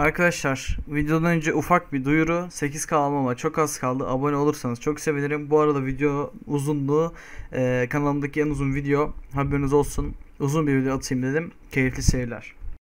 Arkadaşlar videodan önce ufak bir duyuru, 8K almama çok az kaldı, abone olursanız çok sevinirim. Bu arada video uzunluğu kanalımdaki en uzun video, haberiniz olsun, uzun bir video atayım dedim. Keyifli seyirler.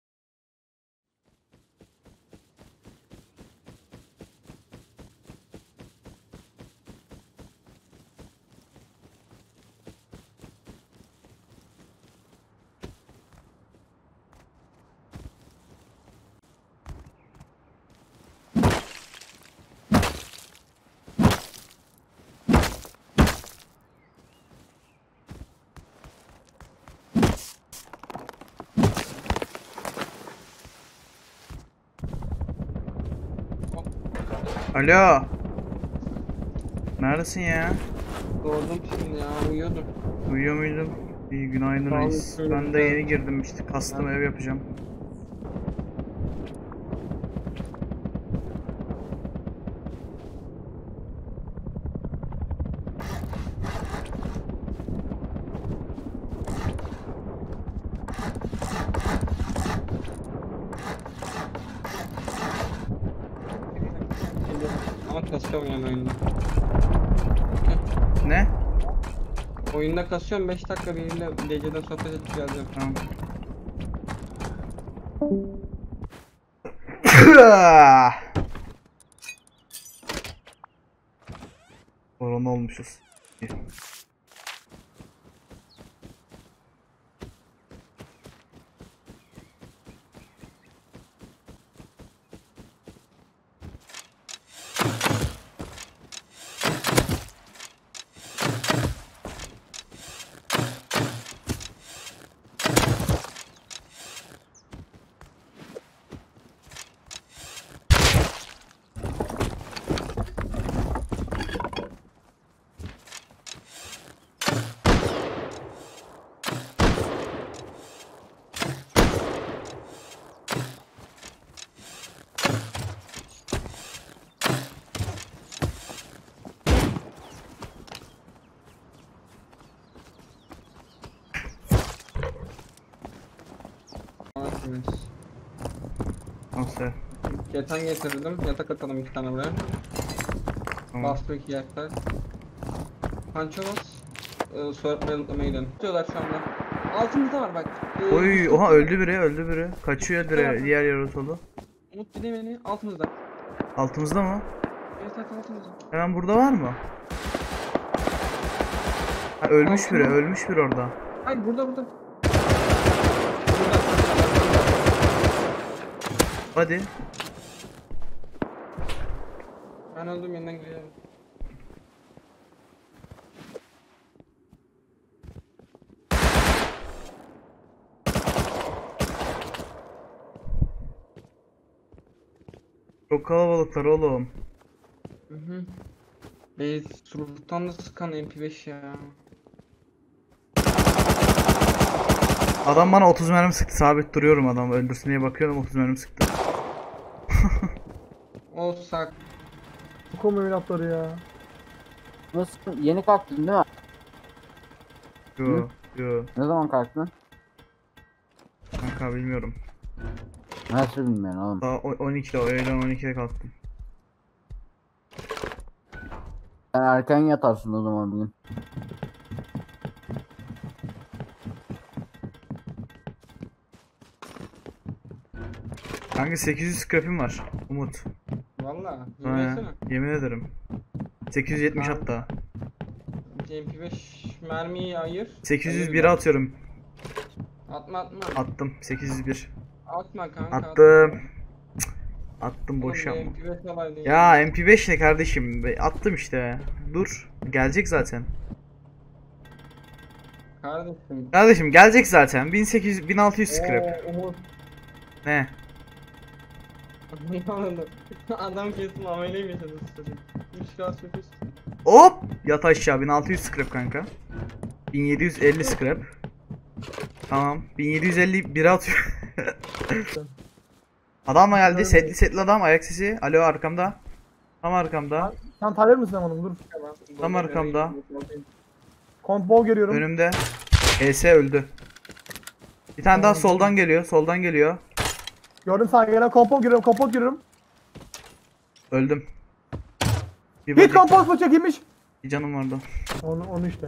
Alo. Neredesin ya? Doğdum şimdi ya, uyuyordum. Uyuyor muydun? İyi, günaydın Sağ reis. olun, Ben de yeni girdim işte, custom ev yapacağım. Ama kasıyorum yani oyunda. Ne? Oyunda kasıyorum, 5 dakika biriyle DC'den sohbet edip geleceğim. Tamam. Korona olmuşuz. Evet. Nasıl? Yatan getirdim, yatak atalım 2 tane buraya. Tamam. Bastı 2 yatak. Panço bas. Soğutmayı unutmaya gidelim. Tutuyorlar şu anda. Altımızda var bak. Oy, oha, öldü biri. Kaçıyor diğer yaratoğlu. Umut dinle beni, altımızda. Altımızda mı? Evet, altımızda. Hemen burada var mı? Ha, ölmüş biri orada. Hayır, burada. Hadi. Ben öldüm, yeniden geliyorum. Çok kalabalıklar oğlum. Hı. Sultan da sıkan MP5 ya. Adam bana 30 mermi sıktı, sabit duruyorum, adam öldürsün diye bakıyorum, 30 mermi sıktı. O sak. Kom evlatları ya. Nasıl? Yeni kalktın değil mi? Yo. Ne zaman kalktın? Kanka bilmiyorum. Nasıl bilmiyorum oğlum. Daha 12'de, öğlen 12'de kalktım. Sen erken yatarsın o zaman bugün. Kanka 800 scrap'im var Umut. Valla. Ha, Yemesene. yemin ederim. 870 Tamam. hatta. MP5 mermiyi ayır. 801'e atıyorum. Atma. Attım 801. Atma kanka. Attım. Attım, Oğlum, boş bir yapma. MP5 alaydın Ya MP5 ne kardeşim? Attım işte. Dur. Gelecek zaten. Kardeşim. Kardeşim gelecek zaten. 1800 1600 scrap. Umut. Ne? Ne oldu? Adam kesin ameliyim yaşadı çocuk. 3 kağıt söküş. Hop! Yat aşağı, 1600 scrap kanka. 1750 scrap. Tamam. 1750 biri atıyor. Adam mı geldi? Setli adam, ayak sesi. Alo, arkamda. Tam arkamda. Sen Tyler misin hanım? Dur. Tam arkamda. Kontbol görüyorum. Önümde. ES öldü. Bir tane daha soldan geliyor. Gördüm sana gelen kompon görüyorum, kompon görüyorum. Öldüm. Bir Hit body, kompon mu çekilmiş? bir canım vardı. Onu işte.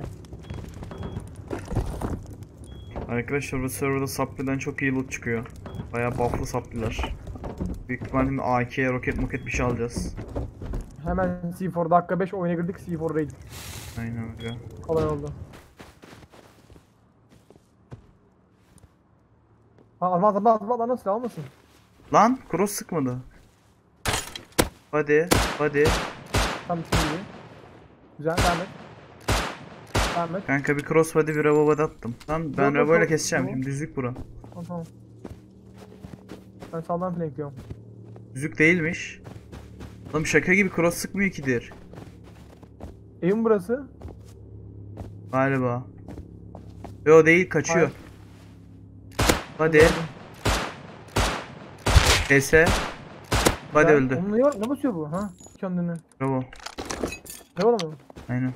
Arkadaşlar bu serverda supply'den çok iyi loot çıkıyor. Bayağı buff'lı supply'ler. Büyük ihtimalle AK, roket bir şey alacağız. Hemen C4 dakika 5 oyuna girdik, C4 raid. Aynen öyle. Kolay oldu. Almaz nasıl almasın? Lan cross sıkmadı. Hadi Tam şimdi. Güzel, devam et. Devam et. kanka, bir cross body bir revo body attım. Lan ben Yok, revo ile yok, keseceğim tamam. şimdi, düzlük bura. Tamam. Ben sağdan flankliyorum. Düzlük değilmiş. Oğlum şaka gibi cross sıkmıyor kidir. Evim burası. Galiba. Yo değil, kaçıyor. Hadi. PS. Hadi Güzel. öldü. Onun ne basıyor bu? Ha? Kendini. Bravo. Ne var mı? Aynen.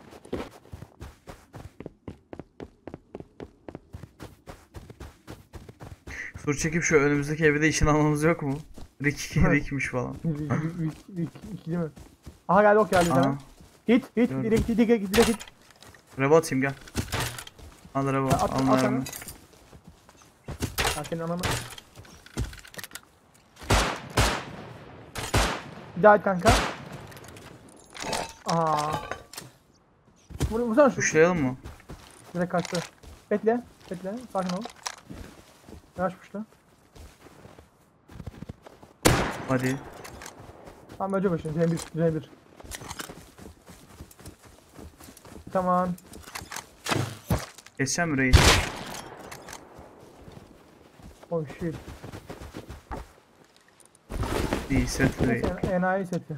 Sur çekip şu önümüzdeki evi de işin almamız yok mu? Rick'miş falan. İkili mi? Aha geldi, ok geldi Aha. sana. Hit Gördüm. direkt hit. Revo atayım, gel. Al Revo, At al sana. mermi. Ha senin ananı. Bir daha et kanka. Aa. Vursana şu. Kuşlayalım mı? Direkt kaçtı. Bekle. Sakin ol. Yavaş puşla. Hadi. Tamam ölecek o şimdi. C1. Tamam. Geçeceğim mi reis? Oh shit. İyi set reis. Enayi seti.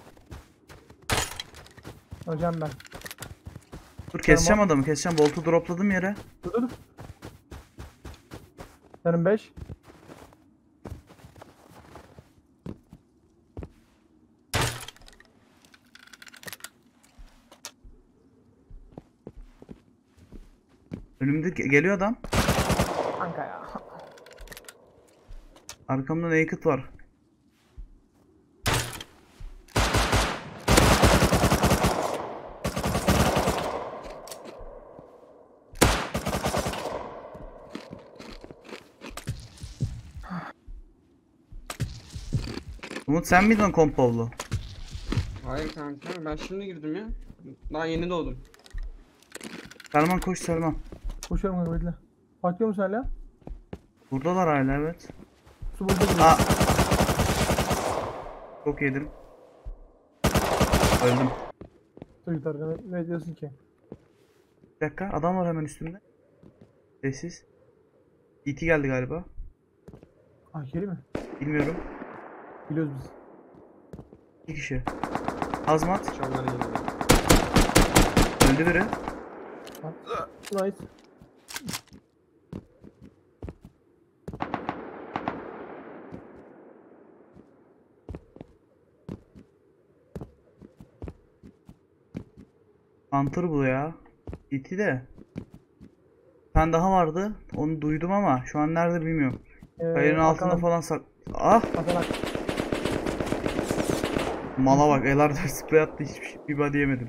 Hocam ben. Dur keseceğim adamı, keseceğim. Bolt'u dropladım yere. Dur. Yarın 5. Önümde geliyor adam. Kanka ya. Arkamda naked var. Umut sen miydin kompollu? Hayır kanka, ben şimdi girdim ya. Daha yeni doğdum. Selman koş Selman. Koşuyorum kanka bekle. Patlıyor musun hala? Buradalar hala, evet. Su burada gidiyor. Aa. Çok yedim. Öldüm. Çocuklar ne diyorsun ki? Bir dakika, adam var hemen üstümde. Sessiz. ET geldi galiba. Ah geri mi? Bilmiyorum. Biliyoruz biz. 2 kişi. Hazmat. Akşamlar yeni. Öldü biri. Nice. Hunter bu ya. ET de. Bir tane daha vardı. Onu duydum ama şu an nerede bilmiyorum. Kayanın altında falan Ah! Atarak. Mala bak, Elar'da sprey attı, hiçbir şey, bir body yemedim.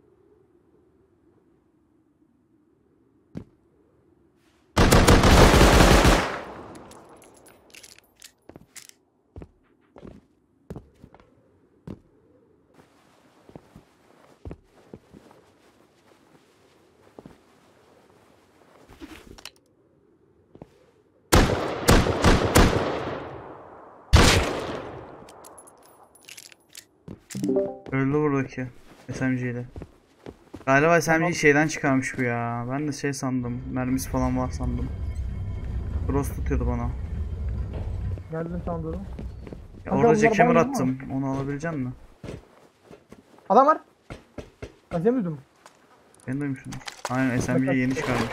Öldü buradaki SMG ile. Galiba SMG şeyden çıkarmış bu ya. Ben de şey sandım. Mermisi falan var sandım. Cross tutuyordu bana. Geldim tam doğru. Ya Kanka orada bunlar jackhammer bana mı? attım. Onu alabilecek misin? Adam var. Ben seni duydum. Ben duymuşum. Aynen, SMG yeni çıkarmış.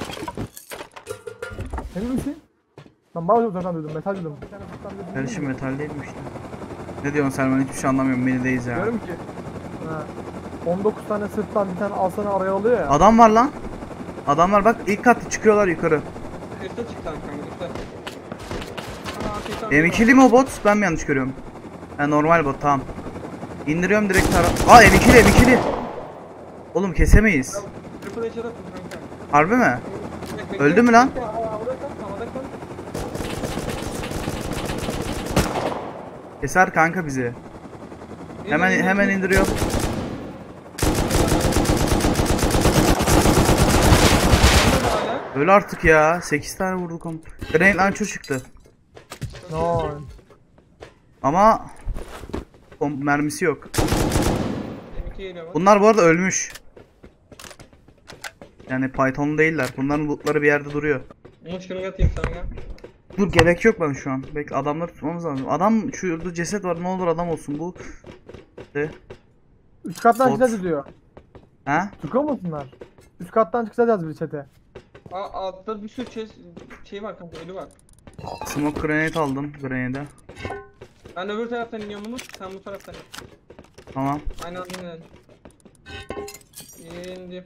Emin misin? Ben bayağı uzaktan duydum. Mesaj duydum. Kardeşim metal değil mi işte? Ne diyorsun Selman, hiçbir şey anlamıyorum, beni deyiz ya. Diyorum ki. Ha, 19 tane sırttan bir tane alsana araya alıyor ya. Adam var lan. Adamlar bak, ilk katta çıkıyorlar yukarı. Üste çık kanka, üste. Aa, ateş. M2'li mi o bot? Ben mi yanlış görüyorum? Ha, normal bot, tamam. İndiriyorum direkt Aa, M2'li. Oğlum kesemeyiz. Triple headshot attım kanka. Harbi mi? Bekle, Öldü mü lan? bekle, havada kal. Keser kanka bizi. Hemen indiriyorum. Öl artık ya. 8 tane vurduk ama. Grenade launcher çıktı. No. Ama mermisi yok. M2 geliyor bak. Bunlar bu arada ölmüş. Yani Python'lu değiller. Bunların lootları bir yerde duruyor. Umut şunu atayım sana ya. Dur, gerek yok bana şu an. Bekle, adamları tutmamız lazım. Adam, şurada ceset var, ne olur adam olsun bu. De. Üst kattan Bot. çıkacağız diyor. Ha? Çıkıyor musunlar? Üst kattan çıkacağız bir çete. Altta bir sürü şey var kanka, ölü var. Smoke grenade aldım, grenade'e. Ben öbür taraftan iniyorum Umut, sen bu taraftan in. Tamam. Aynen aynen. İndim.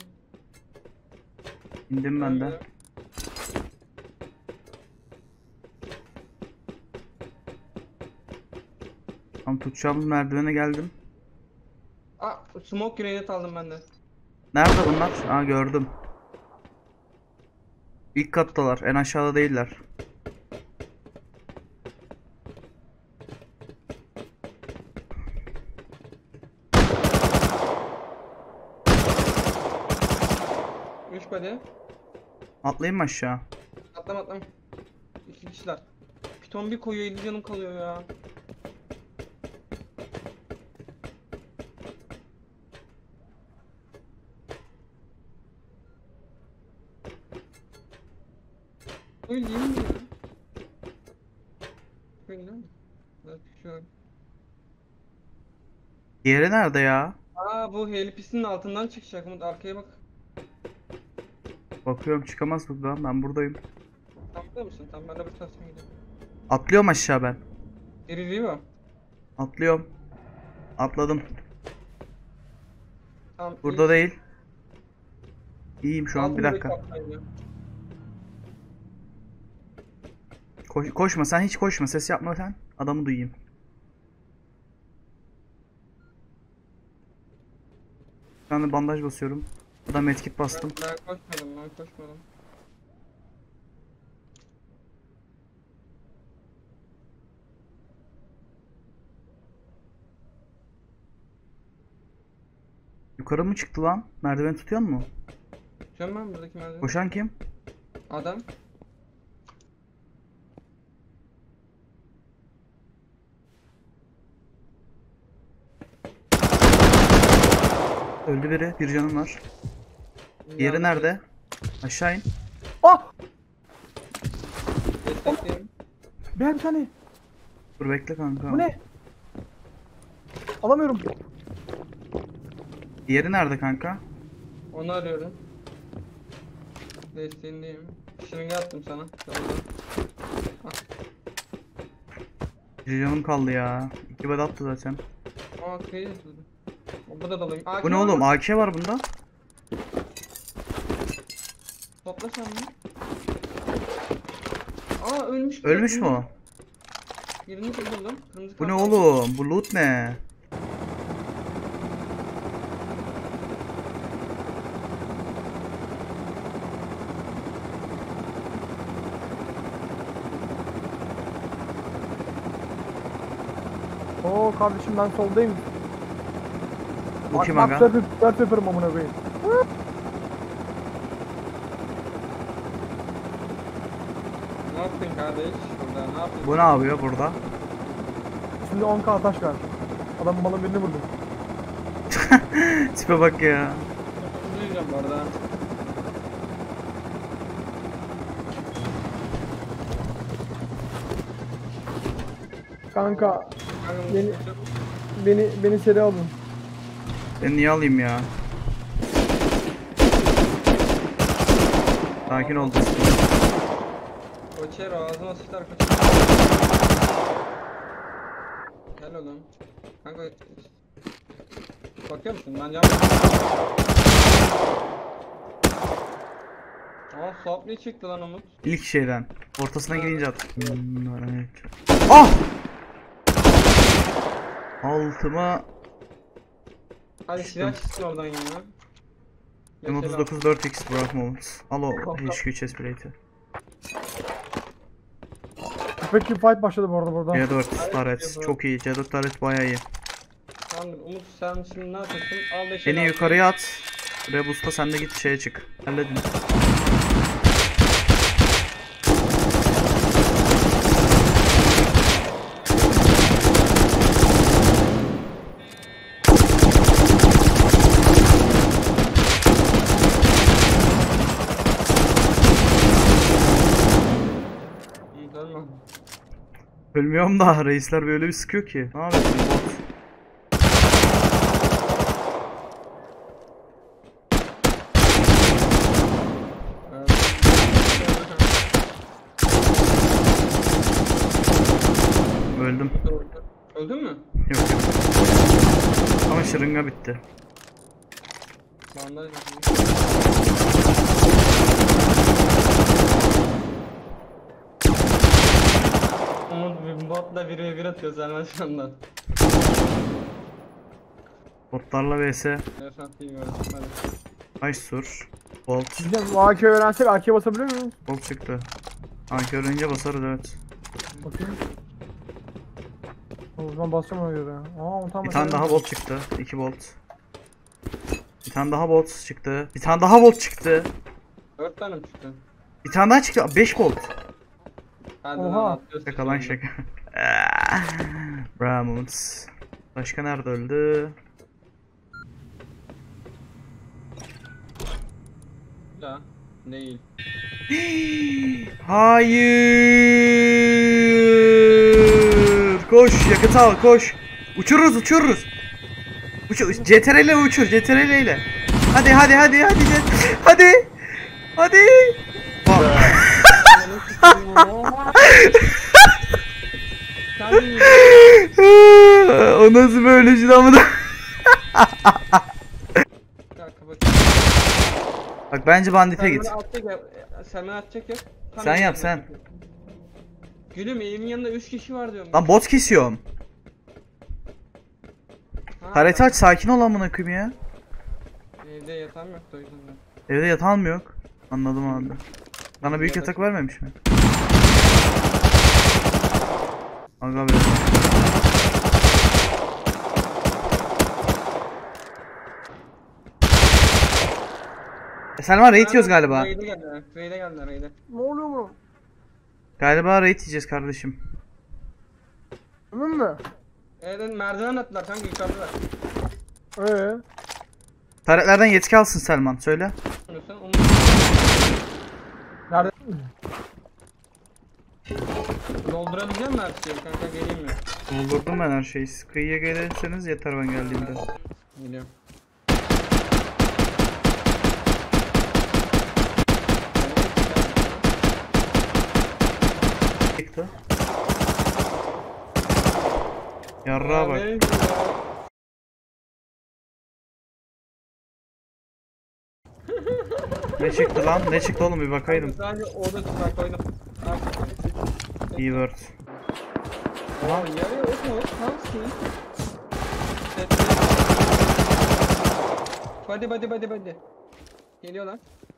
İndim ben de. Tam tutacağımız merdivene geldim. Smoke grenade aldım ben de. Nerede bunlar? Aa, gördüm. İlk kattalar, en aşağıda değiller. Üç body. Atlayayım mı aşağı? Atlam. İki kişiler. Piton bir koyuyor, 50 canım kalıyor ya. Öyle değil mi ya? Öyle mi? Evet, şu an. Diğeri nerede ya? Bu helipisinin altından çıkacak Umut, arkaya bak. Bakıyorum, çıkamaz buradan. Ben buradayım. Tam burada mısın? Tam ben de bu taraftan gidiyorum. Atlıyorum aşağı ben. Geri değil mi? Atlıyorum. Atladım. Tamam. Burada değil. İyiyim şu an. Bir dakika. Koşma sen, hiç koşma. Ses yapma sen. Adamı duyayım. Bir tane bandaj basıyorum. Adam medkit bastım. Ben koşmadım. Yukarı mı çıktı lan? Merdiven tutuyor mu? Tutuyorum ben buradaki merdiveni. Koşan kim? Adam. Öldü biri. Bir canım var. Diğeri nerede? Aşağı in. Ah! Destekleyeyim. Bir tane. Dur bekle kanka. Bu ne? Alamıyorum. Diğeri nerede kanka? Onu arıyorum. Desteğindeyim. Şırınga attım sana. Tamam. Bir canım kaldı ya. 2 bed attı zaten. Kayı atıldı. Bu da dalayım. Bu ne oğlum? AK var bunda. Topla sen bunu. Ölmüş. Ölmüş mü o? Birini öldürdüm. Kırmızı Bu ne kaldı. oğlum? Bu loot ne? Oo kardeşim ben soldayım. Bu kim Bak aga? dört yaparım amına koyayım. Ne yaptın kardeş? Burada ne yaptın? Bu ne yapıyor burada? Şimdi 10k taş ver. Adam malın birini vurdum. Tipe bak ya. Duyacağım bu arada. Kanka Kanka, beni seri alın. Ben niye alayım ya? Sakin ol. Koçer ağzıma sıçtar koçer. Gel oğlum. Kanka. Bakıyor musun? Ben cam. Supply çıktı lan Umut. İlk şeyden. Ortasına girince at. Evet. Ah! Altıma Hadi silah çıksın oradan ya. M39 4x Burak Moment. Alo HQ chest plate'i. Peki fight başladı bu arada burada. C4 taret çok iyi. C4 taret bayağı iyi. Tamamdır Umut, sen şimdi ne yapıyorsun? Al 5 Beni yukarıya at. Rebus'ta sen de git şeye çık. Halledin. Dönme. Ölmüyorum da reisler böyle bir sıkıyor ki. Ne yapıyorsun bot? Öldüm. Öldün mü? Yok yok. Ama şırınga bitti. Bandaj yapayım. Umut bir botla 1v1 atıyor Selman şu anda. Botlarla vs. Efendim gördüm. Hadi. Ice sur. Bolt. Bizden bu AK öğrensek AK'ye basabiliyor muyuz? Bolt çıktı. AK öğrenince basarız evet. Bakayım. O zaman basacağım ona göre. Aa tamam. Bir tane daha bolt çıktı. 2 bolt. Bir tane daha bolt çıktı. Bir tane daha bolt çıktı. 4 tane mi çıktı? Bir tane daha çıktı. 5 bolt. Hadi Oha. lan atlıyorsun Şaka lan şimdi. şaka. Brahmons. Başka nerede öldü? Ya, değil. Hayır. Koş yakıt al koş. Uçururuz uçururuz. CTRL ile uçur CTRL ile. Hadi hadi hadi hadi hadi. Hadi. Bak. Kendin O nasıl böyle şey ama da. Bak bence bandite git. Selman atacak ya. Tam Sen eğimin yap, sen. yanında. Gülüm evimin yanında 3 kişi var diyorum. Lan bot kesiyorum. Ha, Harita aç sakin ol amına koyayım ya. Evde yatağım yoktu o yüzden. Evde yatağın mı yok? Anladım abi. Bana büyük yatak vermemiş mi? Aga be. Selman raid yiyoruz galiba. Raid'e geldiler. Raid'e geldiler raid'e. Ne oluyor bu? Galiba raid yiyeceğiz kardeşim. Emin mi? Evet merdiven attılar kanka yukarıdalar. Taretlerden yetki alsın Selman söyle. Sen onu Nerede? doldurabilecek misin her şeyi kanka geleyim mi? Doldurdum ben her şeyi. Siz kıyıya gelirseniz yeter ben geldiğimde. Geliyorum. Çıktı. Yarrağa bak. Ne çıktı lan? Ne çıktı oğlum bir bakaydım. Sadece orada tutar koydum. İyi word. Tamam yarıyor okuma tamsın. Hadi. Geliyorlar.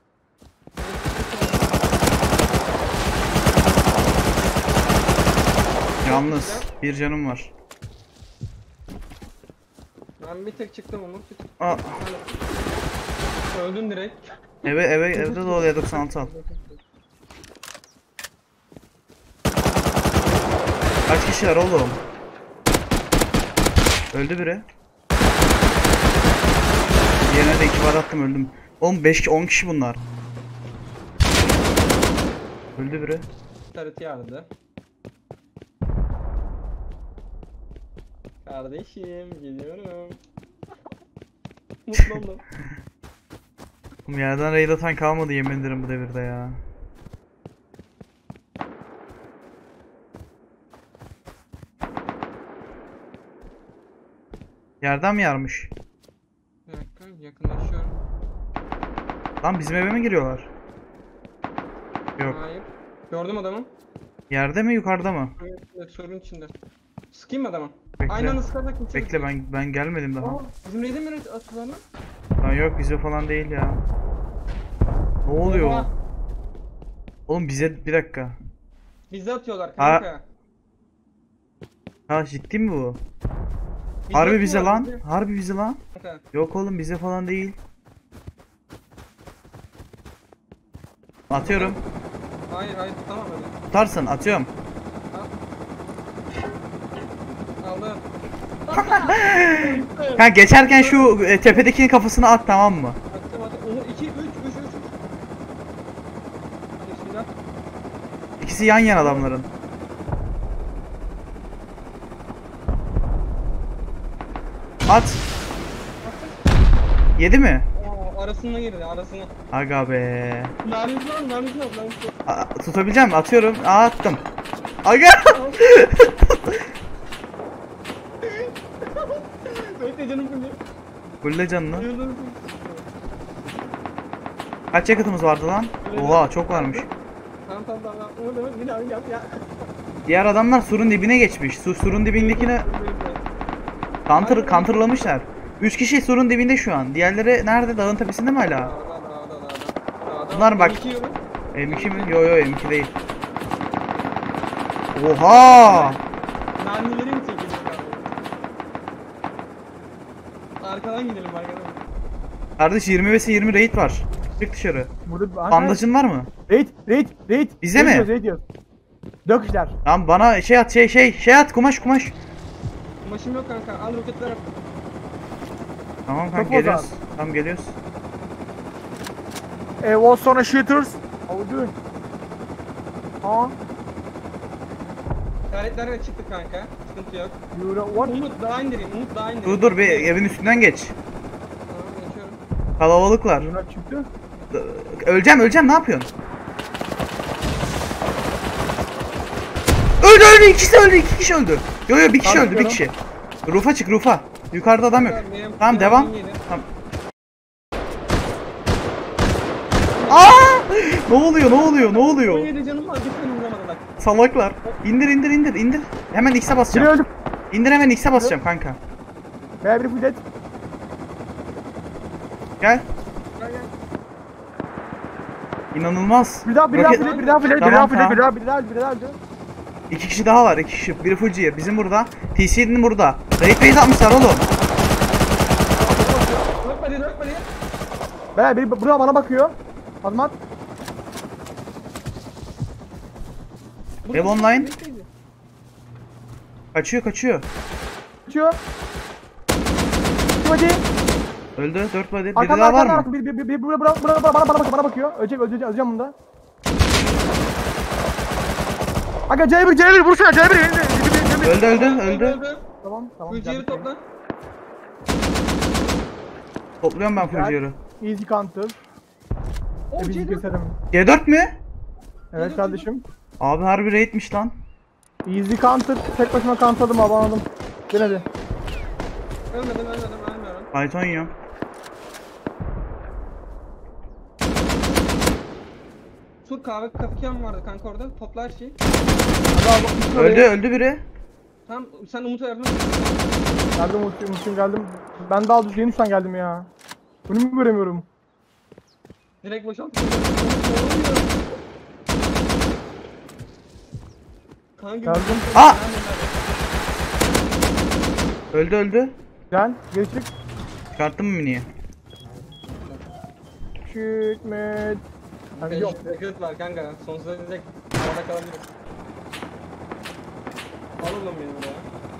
Yalnız bir canım var. Ben bir tek çıktım Umut. Aa, Öldüm direkt. evde dolu 96 al. Kaç kişiler oğlum? Öldü biri. Diğerine de 2 bar attım öldüm. Oğlum 10 kişi bunlar. Öldü biri. Tarıtı yardı. Kardeşim geliyorum. Mutlu oldum. Oğlum yerden raid atan kalmadı yemin ederim bu devirde ya. Yerden mi yarmış? Bir dakika yakınlaşıyorum. Lan bizim eve mi giriyorlar? Yok. Hayır. Gördüm adamı. Yerde mi yukarıda mı? Evet, sorun içinde. Sıkayım mı adama? Bekle. Aynı anda sıkarsak kimse Bekle ben gelmedim daha. Aa, bizim neydi mi atılanı? Ha, yok bize falan değil ya. Ne oluyor? Oha. Oğlum bize bir dakika. Bize atıyorlar kanka. Ha ciddi mi bu? Bize Harbi bize atıyorlar, lan. bize. Harbi bize lan. Kanka. Yok oğlum bize falan değil. Atıyorum. Hayır tamam hadi. Tutarsın atıyorum. Aldım. Ha geçerken şu tepedekinin kafasına at, tamam mı? Attım. 2 3 3 3. Bismillah. İkisi yan yana adamların. At. Yedi mi? Arasına girdi arasına. Aga be. Narniz lan. Tutabileceğim mi? Atıyorum. Attım. Aga. Bekle canım fulle. Fulle canını. Canım Kaç yakıtımız vardı lan? Oha çok varmış. Tamam. Onu bir daha yap ya. Diğer adamlar surun dibine geçmiş. Surun dibindekine counterlamışlar. 3 kişi surun dibinde şu an. Diğerleri nerede? Dağın tepesinde mi hala? Dağda. Bunlar bak. İki yorum. M2 mi? Yo M2 değil. Oha! Mermileri mi çekilir abi? Arkadan gidelim arkadan. Kardeş 20 vs 20 raid var. Çık dışarı. Burada Bandajın var mı? Raid. Bize mi? Raid diyoruz. 4 kişiler. Tamam bana şey at şey at kumaş. Maşım yok kanka. Al roketler at. Tamam Çok kanka geliyoruz. bozar. Tamam geliyoruz. What sonra shooters? How you doing? Ha? İşaretlerle çıktık kanka. Sıkıntı yok. You know what? Umut daha indireyim. Daha indireyim. Dur bir evin üstünden geç. Tamam geçiyorum. Kalabalıklar. You know çıktı. Öleceğim ne yapıyorsun? Öldü ikisi öldü, 2 kişi öldü. Yo bir kişi öldü, bir kişi. Rufa çık rufa. Yukarıda adam yok. Tamam devam. Tamam. Aa! Ne oluyor? 17 canım var. Bir tane vuramadılar. Salaklar. İndir. Hemen X'e Biri basacağım. öldü. İndir hemen X'e basacağım kanka. Biri full dead. Gel. Gel. İnanılmaz. Bir daha Tamam. öldü. 2 kişi daha var, 2 kişi. Biri full gear. Bizim burada. TC'nin burada. Raid atmışlar oğlum. Dört body. Biri buraya bana bakıyor. Azmat. Ev online. Kaçıyor. Kaçıyor. Hadi. Öldü 4 body. Biri Arkamda daha var mı? Bir bana bakıyor. Öleceğim bunda. Aga C1 vursana C1. Öldü. Tamam. Gülceği topla. Topluyorum ben full gear'ı. Easy counter. O Bizi keserim. G4 mü? Evet kardeşim. Abi harbi raidmiş lan. Easy counter. Tek başıma counterladım abi anladım. Gel hadi. Ölmedim. Python yiyorum. Sur kahve kafikem vardı kanka orada. Topla her şeyi. Öldü biri. Tamam sen Umut'a yardım et. Geldim Umut'cum geldim. Ben daha düz yeni şu an geldim ya. Bunu mu göremiyorum? Direkt boşalt. Kanka Geldim. Aa! Öldü. Gel. Geri çık. Çıkarttın mı miniyi? Çık met. Hadi yok. Rekret var kanka. Sonsuza diyecek. Havada kalabilir. Al oğlum beni buraya.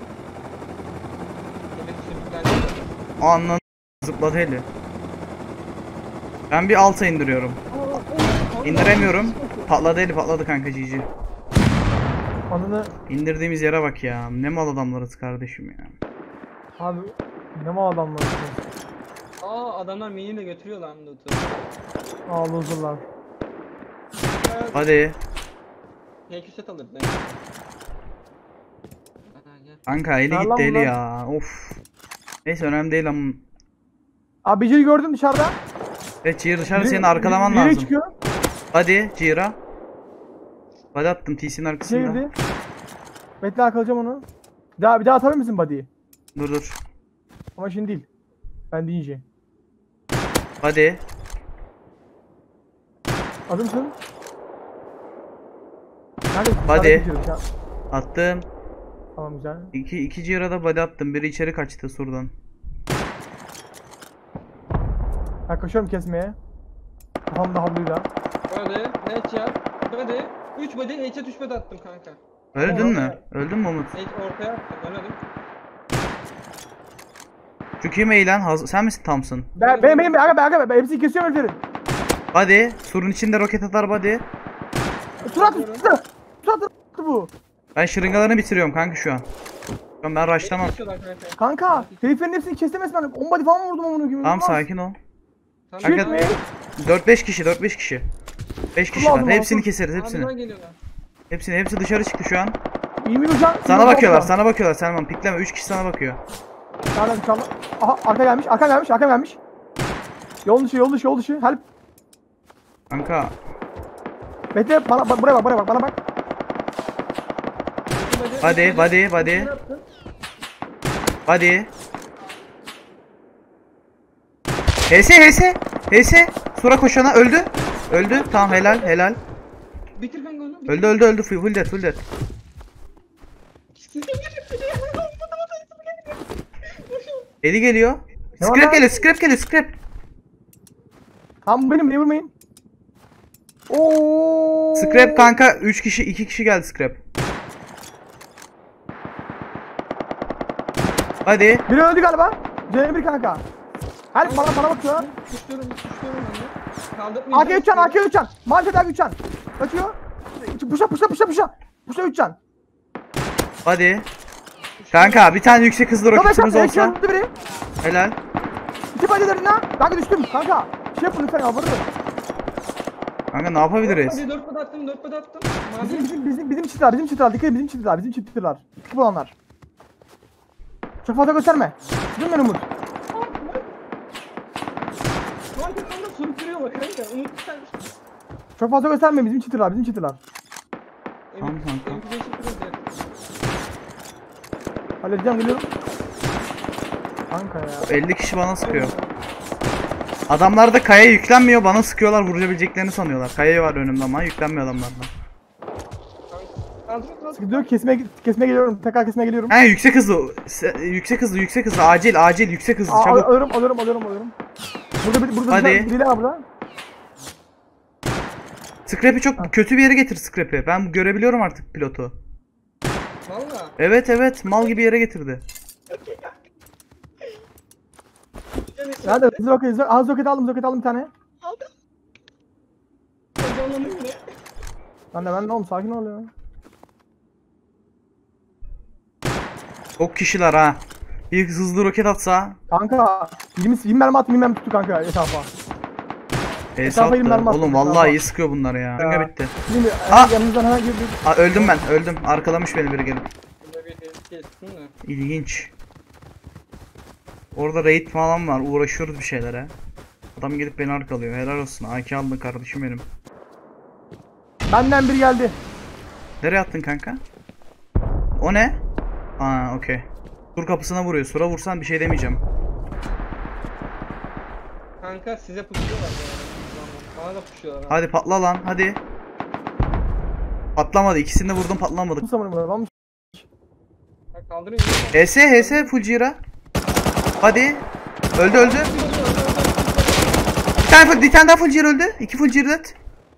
Anlan zıpladı eli. Ben bir alta indiriyorum. İndiremiyorum. Patladı kanka GG. Anını İndirdiğimiz yere bak ya. Ne mal adamlarız kardeşim ya. abi ne mal adamlar. Adamlar mini de götürüyor lan loot'u. Loserlar. Hadi. Tek set alırdı. Kanka eli Ver gitti lan eli bunlar. ya. Of. Neyse önemli değil ama. Abi Bicir'i gördün dışarıda. Evet Cihir dışarı senin arkalaman Biri lazım. çıkıyor. Hadi Cihir'a. Body attım TC'nin arkasında. Girdi. Bekle arkalayacağım onu. Bir daha atabilir misin body'yi? Dur. Ama şimdi değil. Ben deyince. Body. Hazır mısın? Nerede? Body. Nerede gidiyoruz ya? Attım. Tamam güzel. İki Cira'da body attım. Biri içeri kaçtı surdan. Ben koşuyorum kesmeye. Kafamda havluyla. Body. Headshot. Body. 3 body. Headshot 3 body attım kanka. Öldün mü? Öldün mü Umut? Ortaya attım. Öledim. Şu kim eğlen? Sen misin Thompson? Benim aga ben hepsini kesiyorum heriflerin. Body. Surun içinde roket atar body. Surat bu. Ben şırıngalarını bitiriyorum kanka şu an. Ben rushlamam. Geçiyorlar kanka. Kanka heriflerin hepsini kestemez ben. 10 body falan vurdum amına koyayım. Tamam Olmaz. sakin ol. Tamam. Çık Kanka- be. 4-5 kişi 5 kişi Kullandım, var. Hepsini aldım. keseriz hepsini. Arkadan geliyorlar. Hepsi dışarı çıktı şu an. İyi mi hocam? Sana bakıyorlar Selman pikleme 3 kişi sana bakıyor. Nereden inşallah? Aha arka gelmiş. Yol dışı. Help. Kanka Bekle buraya bak bana bak. body. HS Sura koşana öldü. Tamam helal. Bitir kanka onu. Öldü full dead. Eli geliyor. Ne var Scrap lan? geliyor. Tam benim beni vurmayın. Oo. Scrap kanka 2 kişi geldi scrap. Hadi. Biri öldü galiba. C1 kanka. Help bana bakıyor. Düşüyorum ben de. Kaldırmayacağım. AK 3 can. Maalesef AK 3 can. Kaçıyor. Puşa 3 can. Hadi. Kanka bir tane yüksek hızlı roketimiz olsa. Öldü biri. Helal. 2 body'lerin ha. Kanka düştüm kanka. Şey yapın lütfen yalvarırım. Kanka ne yapabiliriz? Hadi 4 body attım. Mavi. Bizim çiftler. Dikkat edin bizim çiftler. Tıkıp olanlar. Çok fazla gösterme. Değil mi Umut? Kanka sana sürüklüyor bak kanka. Umut sen. Çok fazla gösterme bizim çiftler. Tamam, kanka. Halledeceğim geliyorum. Kanka ya. 50 kişi bana sıkıyor. Adamlar da kayaya yüklenmiyor bana sıkıyorlar vurabileceklerini sanıyorlar. Kaya var önümde ama yüklenmiyor adamlardan. Gidiyor kesmeye geliyorum. Tekrar kesmeye geliyorum. He yüksek hızlı acil yüksek hızlı çabuk. Alıyorum. Burada Hadi. birileri var burada. Scrap'i çok kötü bir yere getir Scrap'i. Ben görebiliyorum artık pilotu. Valla. Evet mal gibi yere getirdi. Nerede? Az roket aldım bir tane. Heyecanlandım yine. Ben de oğlum sakin ol ya. Çok kişiler ha. Bir hızlı roket atsa. Kanka 20 mermi tuttu kanka etrafa. Sattı. elimden bastı, Oğlum vallahi etrafa. iyi sıkıyor bunlar ya. Rınga bitti. Şimdi Aa! yanımızdan hemen girdi. Öldüm. Arkalamış beni biri gelip. Burada bir herif geçsin de. İlginç. Orada raid falan var. Uğraşıyoruz bir şeylere. Adam gelip beni arkalıyor. Helal olsun. AK aldın kardeşim benim. Benden biri geldi. Nereye attın kanka? O ne? Aa okey. Sur kapısına vuruyor. Sura vursan bir şey demeyeceğim. Kanka size pushuyorlar ya. Bana da pushuyorlar. ha. Hadi patla lan hadi. Patlamadı. İkisini de vurdum patlamadı. Bu zamanı burada. Lan Bak kaldırın yine. HS Fujira. Hadi. Öldü. Bir tane daha Fujira öldü. 2 Fujira dead.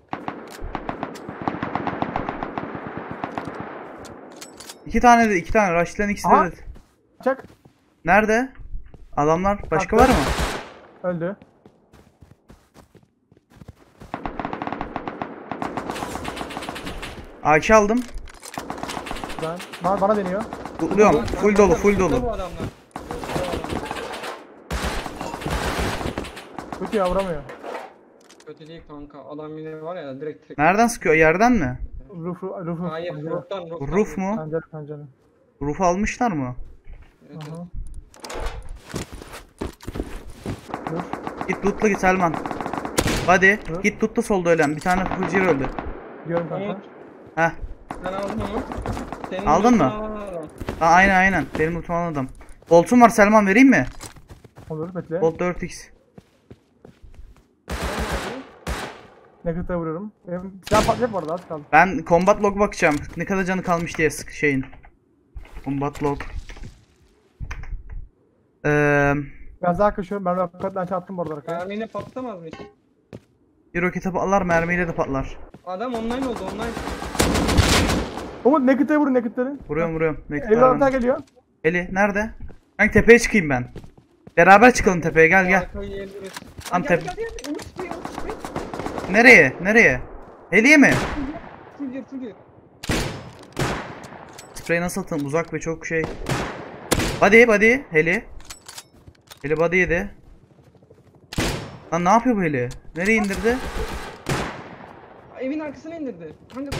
İki tane Rush'ların ikisi de Aha. dead. çak. Nerede? Adamlar başka Attı. var mı? Öldü. AK aldım. Ben. Bana deniyor. Lootluyorum. Full dolu. Burada bu adamlar. Kötü ya vuramıyor. Kötü değil kanka. Adam yine var ya direkt tek. Nereden sıkıyor? Yerden mi? Rufu. Hayır Pencere. roof'tan. Roof mu? Pencere. Roof'u almışlar mı? Evet, evet. Aha. Git lootla git Selman. Hadi. Hı? Git lootla solda ölen. Bir tane Fujira öldü. Diyorum kanka. Umut. Heh. Ben aldım onu. Senin Aldın mı? aldım. Aynen. Benim unutmam adam. Bolt'um var, Selman vereyim mi? Olur bekle. Bolt 4x. Naked'a vuruyorum. Benim silah patlayacak bu arada az kaldı. Ben combat log bakacağım. Ne kadar canı kalmış diye şeyin. Combat log. Biraz daha kaçıyorum. Ben roketden çarptım bu arada arkaya. Mermiyle patlatamaz mı hiç? Bir rokete patlar, mermiyle de patlar. Adam online oldu online. Umut Naked'a vurun Naked'ları. Vuruyorum. Ne Evlatlar kadar? geliyor. Eli nerede? Kanka tepeye çıkayım ben. Beraber çıkalım tepeye, gel. Arkayı yiyebiliriz. Tam Gel, tep- gel, gel. Umut tutuyor, Umut tutuyor. Nereye? Heliye mi? Full gir. Sprey nasıl atın? Uzak ve çok şey. Body. Heli. Heli body yedi. Lan ne yapıyor bu heli? Nereye indirdi? Evin arkasına indirdi. Hangi?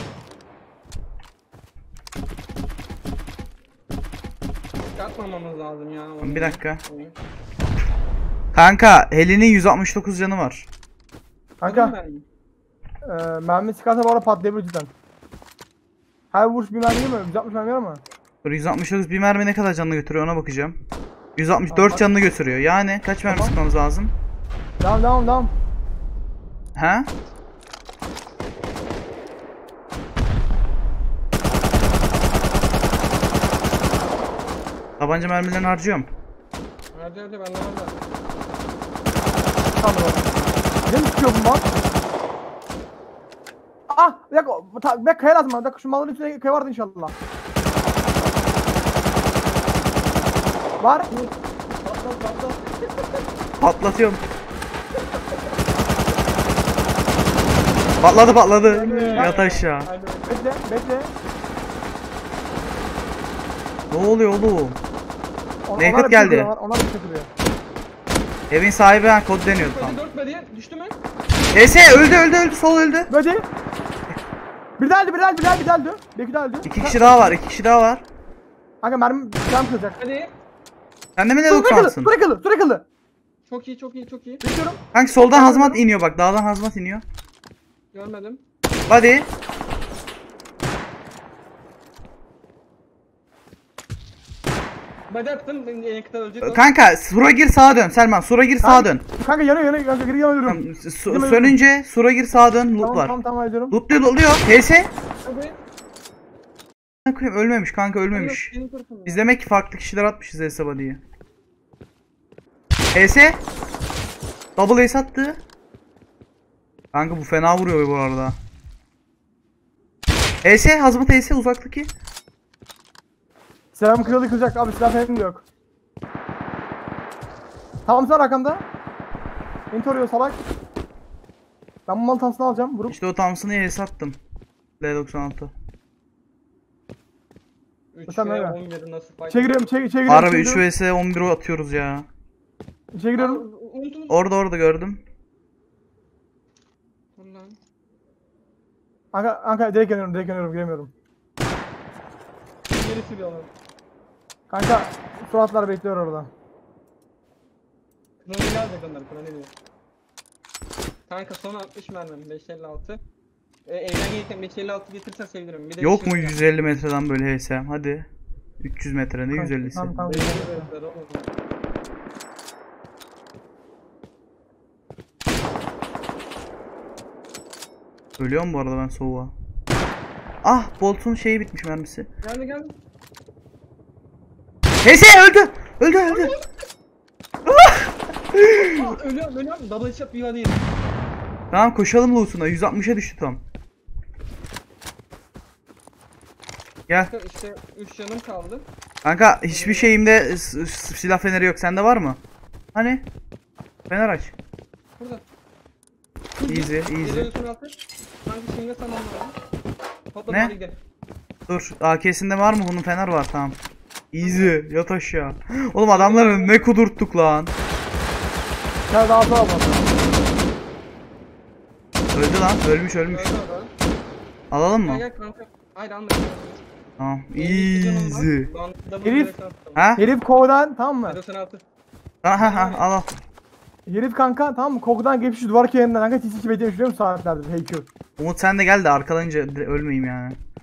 Çıkartmamamız lazım ya. onu. Bir dakika. Kanka helinin 169 canı var. Kanka mermi sıkarsa bu arada patlayabilir cidden. Her vuruş bir mermi değil mi? 160 mermi var mı? Dur, 169 bir mermi ne kadar canını götürüyor ona bakacağım. 164 canını götürüyor. Yani kaç mermi Tamam. sıkmamız lazım? Devam. He? Tabanca mermilerini harcıyorum. Hadi ben de orada. Tamam. Ne mi çıkıyor bu mal? Ah! Bir dakika. Bir dakika kaya lazım bana. Bir dakika şu malın üstüne kaya vardı inşallah. Var. Patlat. Patlatıyorum. Patladı. Yat aşağı. Hadi. Bekle. Ne oluyor oğlum? Onlar Naked bir geldi. şey onlar bir şey kırıyor. Evin sahibi kod deniyordu tam. Hadi 4 body düştü mü? ES öldü. Sol öldü. Böyle. Bir daha öldü. Bir daha öldü. İki kişi daha var. Kanka mermi cam kıracak. Hadi. Sen de mi ne Dur doksansın? kılı. Çok iyi. Bekliyorum. Kanka soldan hazmat iniyor bak. Dağdan hazmat iniyor. Görmedim. Hadi. Body attım. En kıta ölecek o. Kanka sura gir sağa dön. Selman sura gir sağa dön. Kanka yanıyor. Kanka geri yanıyorum. Tamam, sönünce sura gir sağa dön. Loot var. Tamam ediyorum. Lootluyor. HS. Hadi. Ölmemiş kanka ölmemiş. Benim tarafımda. Biz demek ki farklı kişiler atmışız hesaba diye. HS. Double ace attı. Kanka bu fena vuruyor bu arada. HS hazmat HS uzaktaki. Silahım kıracak abi silah falan da yok. Tamam sen arkamda. Beni arıyor salak. Ben bu malı tansını alacağım vurup. İşte o Thompson'ı HS attım. L96. 3 Sen ve öyle. 11 nasıl fight? İçe giriyorum. Harbi 3 vs 11 atıyoruz ya. İçe giriyorum. Unutun. Orada gördüm. Ulan. Kanka direkt yanıyorum giremiyorum. Geri sürüyorlar. Kanka suratlar bekliyor orada. Kroneli alacak onlar kroneli. Kanka son 60 mermim 556. Evden gelirken 556 getirsen sevinirim. Bir de Yok bir mu şey 150 metreden böyle HS? Hadi. 300 metre ne 150'si? Tamam. 550 oğlum. Ölüyorum bu arada ben soğuğa. Ah Bolt'un şeyi bitmiş mermisi. Geldi. HS öldü. Öldü. Ölüyorum. Double shot bir değil. Tamam koşalım loot'una. 160'a düştü tam. Gel. İşte 3 canım kaldı. Kanka hiçbir şeyimde silah feneri yok. Sende var mı? Hani? Fener aç. Burada. Easy. Geliyorsun altı. Kanka şimdi tamam var. Patladı Ne? hadi gidelim. Dur. AK'sinde var mı? Bunun fener var tamam. Easy. Yat aşağı. Oğlum adamları ne kudurttuk lan. Gel daha sonra bak. Öldü lan. Ölmüş. Öldü o da. Alalım mı? Gel kanka. Haydi anlaşıldı. Tamam. Easy. Herif. Ha? Herif kovdan tamam mı? 96. Ha al. Herif kanka tamam mı? Kokudan geçmiş duvar kenarından kanka TC2 beklemiş biliyor musun saatlerdir HQ. Umut sen de gel de arkalanınca ölmeyeyim yani.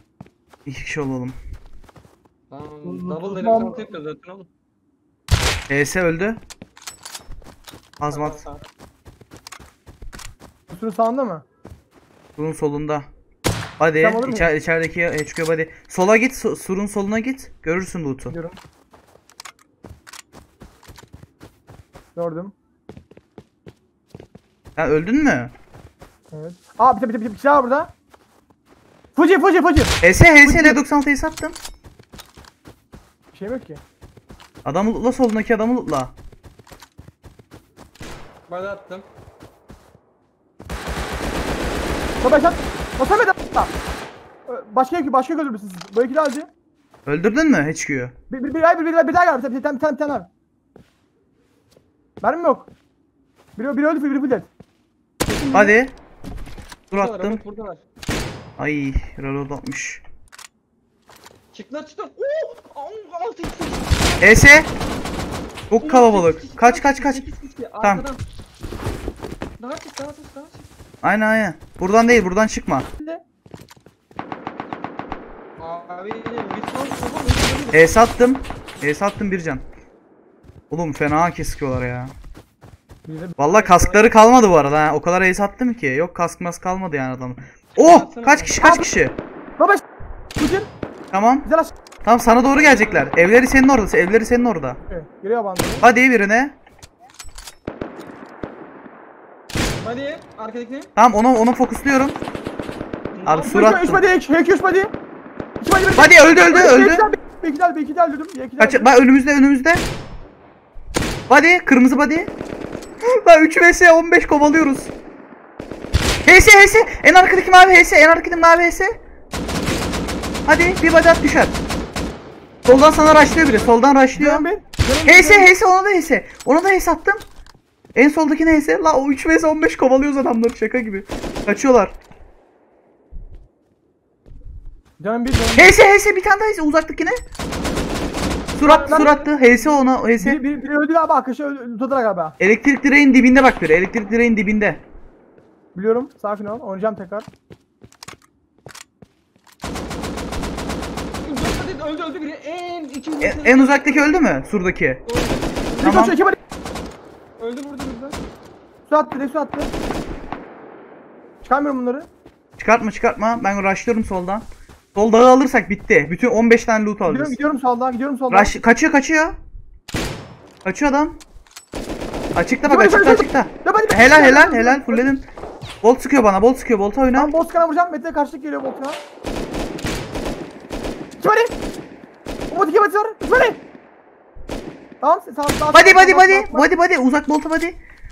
2 kişi olalım. Tamam. Tamam. Double derim altı yapıyoruz zaten oğlum. HS öldü. Azmat. Tamam, Üstünün sağında mı? Surun solunda. Hadi Tamam, olur mu? içerideki HQ hadi. Sola git, surun soluna git. Görürsün loot'u. Gidiyorum. Gördüm. Ha öldün mü? Evet. Aa bir kişi daha burada. Fuji. HS L96'yı sattım. Bir şey yok ki. Adamı lootla, solundaki adamı lootla. Bana attım. Baba sen. Basamadım. Başka öldürmüşsünüz. Bu ikili acı. Öldürdün mü HQ'yu? Bir daha geldi. Bir tane var. Mermim yok. Biri öldü, biri full dead. Hadi. Dur Buradalar, attım. Umut buradalar. Ay reload atmış. Çıktılar. Oo! 6 2. HS. Çok kalabalık. Kaç. Tamam. Daha çık. Aynen. Buradan değil, buradan çıkma. Abi bir son HS attım bir can. Oğlum fena kesiyorlar ya. Vallahi kaskları kalmadı bu arada ha. O kadar HS attım ki. Yok kask kalmadı yani adamın. Oh! Kaç kişi? Baba Fuji. Tamam. Güzel aç. Tamam sana doğru gelecekler. Evleri senin orada. Geliyor bandı. Hadi birine. Hadi arkadakini. Tamam onu fokusluyorum. Abi surat. 3 body. Hadi öldü. Bir iki daha öldürdüm. Kaç bak önümüzde. Hadi kırmızı body. Lan 3 vs 15 kovalıyoruz. HS en arkadaki mavi HS. Hadi bir body at düşer. Soldan sana rushlıyor biri. Soldan rushlıyor. HS ona da HS attım. En soldakine HS. La o 3 vs 15 kovalıyoruz adamları şaka gibi. Kaçıyorlar. Canım bir. HS bir tane daha HS uzaktakine. Surattı. HS ona HS. Biri öldü galiba, arkadaşı tutadılar galiba. Elektrik direğin dibinde bak biri. Elektrik direğin dibinde. Biliyorum, sakin ol. Oynayacağım tekrar. Öldü biri. En uzaktaki öldü mü? Surdaki. Tamam. Öldü burada bizden. Su attı. Çıkarmıyorum bunları. Çıkartma. Ben rushlıyorum soldan. Sol dağı alırsak bitti. Bütün 15 tane loot alacağız. Gidiyorum soldan. Rush kaçıyor. Kaçıyor adam. Açıkta bak açıkta. Helal fulledin. Bolt sıkıyor bana. Bolt'a oyna. Tamam, Bozkan'a vuracağım. Mete'ye karşılık geliyor Bozkan'a. Çıkmadı. Umut 2 batı var. Çıkmadı. Tamam. Sağ. Body. Uzak bolt'a body.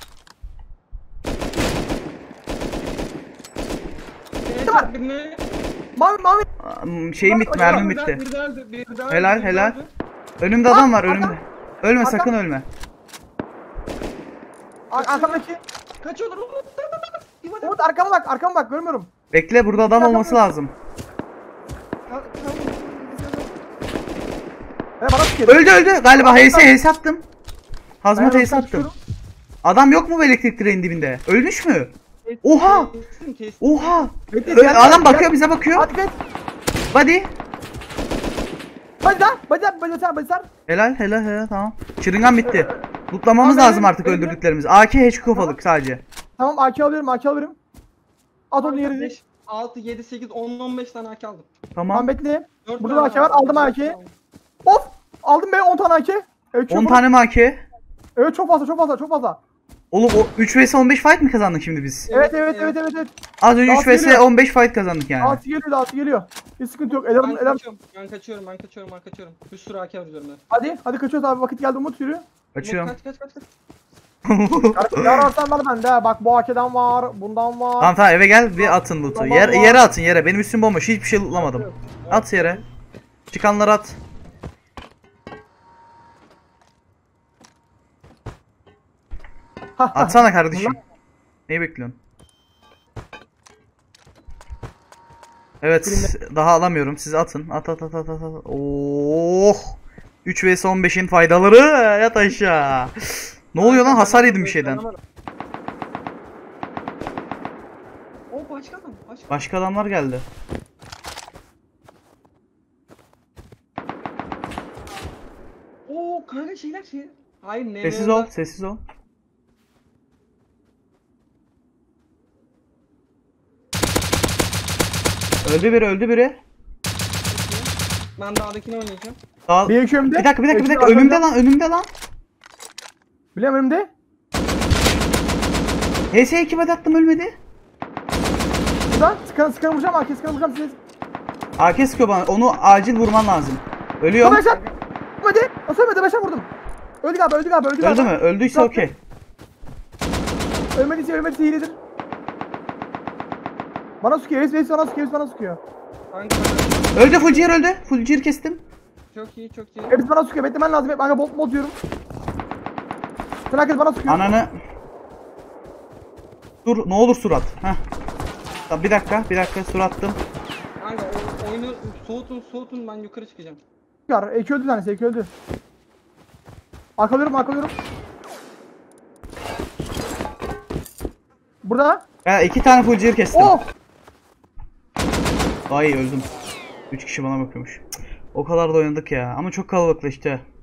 Birini. Mavi. Şeyim bitti, mermim bitti. Bir daha Helal. Önümde adam var önümde. Ölme sakın ölme. Arkamdaki. Kaçıyorlar Umut. Umut arkama bak görmüyorum. Bekle burada adam olması lazım. Bana sıkıyor. Öldü galiba HS attım. Hazmat HS attım. Çıkıyorum. Adam yok mu bu elektrik direğin dibinde? Ölmüş mü? Oha! Bekle, Adam bakıyor bize bakıyor. Hadi geç. Body. Bacı sar. Helal tamam. Çırıngan bitti. Lootlamamız Tamam, lazım artık benim- öldürdüklerimiz. AK HQ kafalık sadece. Tamam, AK alıyorum. At onu yere. 6, 7, 8, 10, 15 tane AK aldım. Tamam. Tamam bekle. Dört Burada tane AK var, aldım AK. Of! Aldım be 10 tane AK. Evet, 10 tane mi AK? Evet, çok fazla. Oğlum o 3 vs 15 fight mi kazandık şimdi biz? Evet. Az önce 3 Altı vs geliyor. 15 fight kazandık yani. 6 geliyor. Hiç sıkıntı yok. Ben kaçıyorum. Bir sürü AK vuruyorum ben. Hadi kaçıyoruz abi. Vakit geldi, Umut yürü. Kaçıyorum. Kaç. Yararsan var bende. Bak bu AK'den var, bundan var. Tamam eve gel bir atın loot'u. Tamam, Yere atın yere. Benim üstüm bomboş. Hiçbir şey lootlamadım. At yere. Çıkanları at. Atsana kardeşim. Neyi bekliyorsun? Evet, daha alamıyorum. Siz atın. At. Oh! 3 vs 15'in faydaları yat aşağı. Ne oluyor lan? Hasar yedim bir şeyden. O başka adam. Başka adamlar geldi. Oo kanka şeyler şey. Hayır ne? Sessiz ol, sessiz ol. Öldü biri, öldü biri. Ben dağdakini oynayacağım. Sağ... Bir iki önümde. Bir dakika, bir dakika, bir İki dakika. Önümde arkamda. lan, önümde lan. Biliyorum önümde. HS'ye kime attım ölmedi. Buradan sıkanı vuracağım. AK sıkanı vuracağım siz. AK sıkıyor bana. Onu acil vurman lazım. Ölüyor. Başak. Ölmedi. Nasıl ölmedi? Başak vurdum. Öldü galiba, öldü galiba, öldü galiba. Öldü mü? Öldüyse Bıraktı. okey. Ölmediyse hiledir. Bana sıkıyor. Reis bana sıkıyor. Reis bana sıkıyor. Kanka Öldü, Fulciyer öldü. Fulciyer kestim. çok iyi çok iyi. Hepsi bana sıkıyor. Beklemen lazım. Hep kanka bot diyorum. Sen herkes bana sıkıyor. Ananı. Dur, ne olur surat. Heh. Tamam, bir dakika sur attım. Kanka oyunu soğutun ben yukarı çıkacağım. Çıkar. Eki öldü tanesi. Eki öldü. Arkalıyorum. Burada. Ya 2 tane Fulciyer kestim. Oh! Ay öldüm. 3 kişi bana bakıyormuş. O kadar da oynadık ya. Ama çok kalabalıklaştı.